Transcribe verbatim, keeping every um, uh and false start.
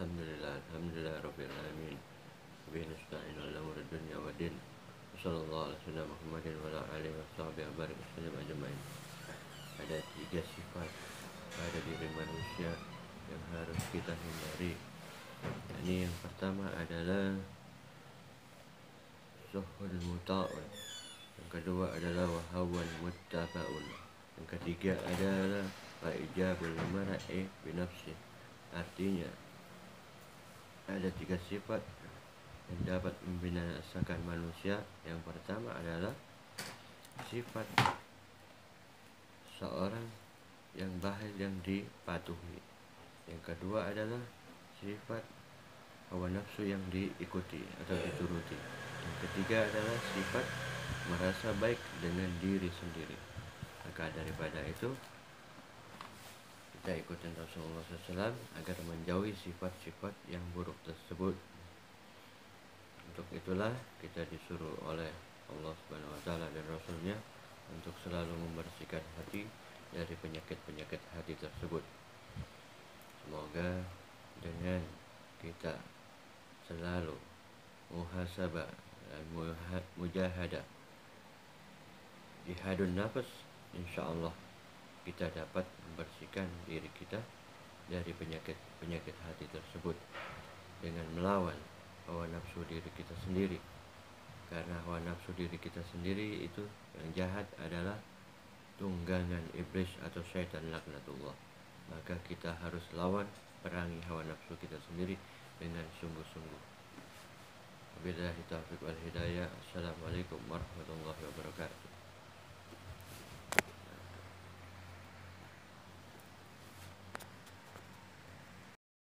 Alhamdulillah, alhamdulillah rabbil alamin. Bihi nasta'in ala umuri dunya wa din. Sallallahu alaihi wasallam Muhammadin wa ala alihi wa sahbihi wa barik wasallam ajmain. Ada tiga sifat pada diri manusia yang harus kita hindari. Ini yang pertama adalah zuhul muta'un. Yang kedua adalah wahawan muttaba'un. Yang ketiga adalah fa'ijabul mar'i binafsi. Artinya ada tiga sifat yang dapat membinasakan manusia. Yang pertama adalah sifat seorang yang bakhil yang dipatuhi. Yang kedua adalah sifat hawa nafsu yang diikuti atau dituruti. Yang ketiga adalah sifat merasa baik dengan diri sendiri. Maka daripada itu kita ikutin Rasulullah shallallahu alaihi wasallam agar menjauhi sifat-sifat yang buruk tersebut. Untuk itulah kita disuruh oleh Allah Subhanahu Wa Taala dan Rasulnya untuk selalu membersihkan hati dari penyakit-penyakit hati tersebut. Semoga dengan kita selalu muhasabah dan mujahadah jihadun nafas, insyaallah kita dapat membersihkan diri kita dari penyakit-penyakit hati tersebut dengan melawan hawa nafsu diri kita sendiri. Karena hawa nafsu diri kita sendiri itu yang jahat adalah tunggangan iblis atau syaitan laknatullah. Maka kita harus lawan, perangi hawa nafsu kita sendiri dengan sungguh-sungguh. Wabillahi taufiq wal hidayah. Assalamualaikum warahmatullahi wabarakatuh.